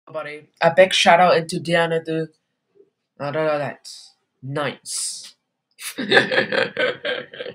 Buddy. A big shout out into Diana to that. Nice.